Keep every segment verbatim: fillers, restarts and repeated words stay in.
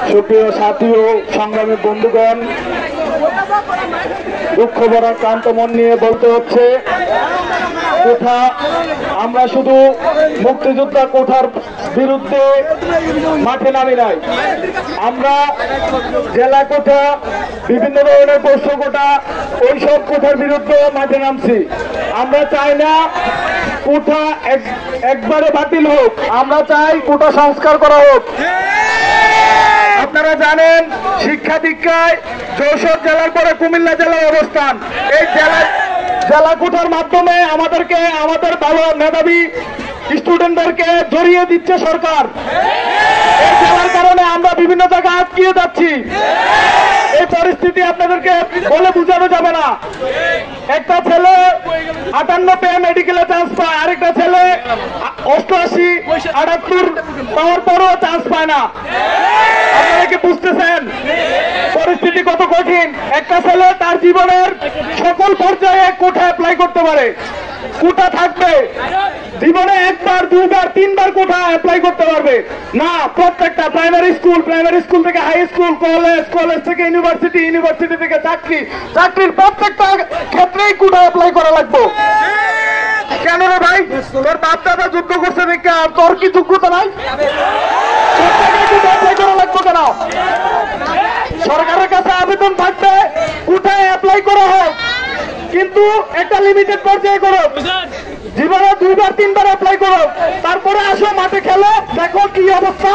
সুপ্রিয় সাথী ও সংগ্রামী বন্ধুগণ, দুঃখ ভরা ক্লান্ত মন নিয়ে বলতে হচ্ছে, কোঠা আমরা শুধু মুক্তিযোদ্ধা কোঠার বিরুদ্ধে মাঠে নামি নাই, আমরা জেলা কোঠা, বিভিন্ন ধরনের পোষ্য কোঠা, ওইসব কোঠার বিরুদ্ধে মাঠে নামছি। আমরা চাই না কোঠা একবারে বাতিল হোক, আমরা চাই কোঠা সংস্কার করা হোক। আপনারা জানেন শিক্ষা দীক্ষায় যশোর জেলার পরে কুমিল্লা জেলার অবস্থান। এই জেলা জেলা কোঠার মাধ্যমে আমাদেরকে, আমাদের ভালো মেধাবী স্টুডেন্টদেরকে জড়িয়ে দিচ্ছে সরকার। এই জেলার কারণে আমরা বিভিন্ন জায়গায় আটকিয়ে যাচ্ছি। এই পরিস্থিতি আপনাদেরকে বলে বোঝানো যাবে না। একটা ছেলে আটান্ন পেয়ে মেডিকেলে চান্স পায়, আরেকটা ছেলে অষ্টআশি আটাত্তর পাওয়ার পরও চান্স পায় না। আপনারা কি বুঝতেছেন পরিস্থিতি কত কঠিন? একটা ছেলে তার জীবনের সকল পর্যায়ে কোঠা অ্যাপ্লাই করতে পারে, কোঠা থাকবে, জীবনে একবার দুবার তিনবার কোঠা অ্যাপ্লাই করতে পারবে না। প্রত্যেকটা প্রাইমারি স্কুল, প্রাইমারি স্কুল থেকে হাই স্কুল, কলেজ, কলেজ থেকে ইউনিভার্সিটি, ইউনিভার্সিটি থেকে চাকরি, চাকরির প্রত্যেকটা ক্ষেত্রেই কোঠা অ্যাপ্লাই করা লাগবে। কেন রে ভাই? তোর বাপ দাদা যুদ্ধ করছে দেখে আর তোর কি যোগ্যতা নাই? অ্যাপ্লাই করা লাগবে কেন? সরকারের কাছে আবেদন থাকবে কোঠায় অ্যাপ্লাই করা হোক, কিন্তু একটা লিমিটেড পর্যায়ে করো, জীবনে দুইবার তিনবার অ্যাপ্লাই করো, তারপরে আসো মাঠে খেলো, দেখো কি অবস্থা।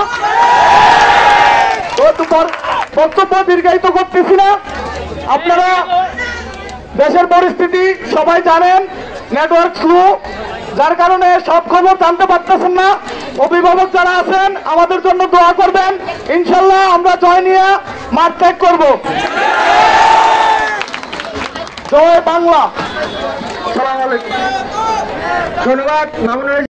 তো তোমার বক্তব্য দীর্ঘায়িত করতেছি না। আপনারা দেশের পরিস্থিতি সবাই জানেন, নেটওয়ার্ক স্লো, যার কারণে সব খবর জানতে পারতেছেন না। অভিভাবক যারা আছেন আমাদের জন্য দোয়া করবেন, ইনশাল্লাহ আমরা জয় নিয়ে মাঠ ত্যাগ করবো। জয় বাংলা। আসসালামু আলাইকুম। ধন্যবাদ।